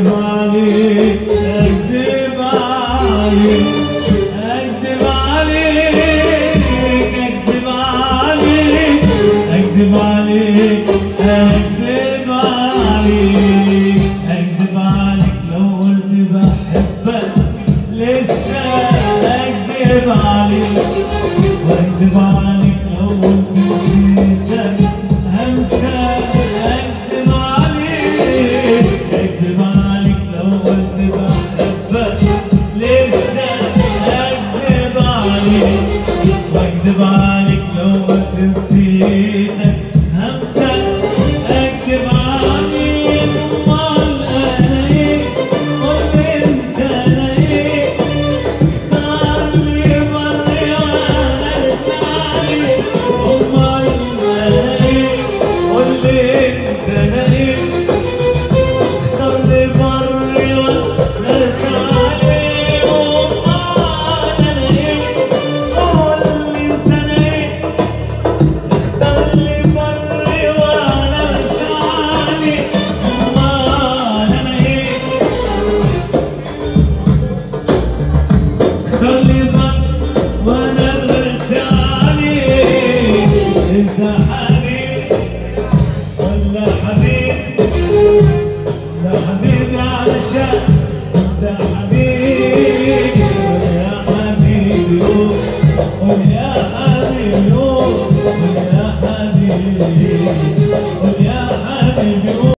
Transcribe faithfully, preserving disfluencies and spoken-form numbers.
اكذب عليك اكذب عليك اكذب عليك اكذب عليك اكذب عليك اكذب عليك اكذب عليك لو قلت بحبك لسه اكذب عليك واكذب عليك لو قلت نسيتك هنسى اكذب عليك اكذب عليك لو قلت بحبك لسه اكذب عليك واكذب عليك لو قلت نسيتك همسى اكذب عليك امال انا ايه قول انت انا ايه اختار لي بري وانا لساني امال انا ايه قول لي انت انا ايه اختار لي بري وانا لساني امال انا ايه قول لي انت انا ايه اختار لي بري وانا لساني امال انا ايه اختار لي بري وانا لساني انت حبيبي ولا حبيبي ولا حبيبي علشان انت حبيبي ويا حبيبي قول يا حبيبي قول يا حبيبي قول يا حبيبي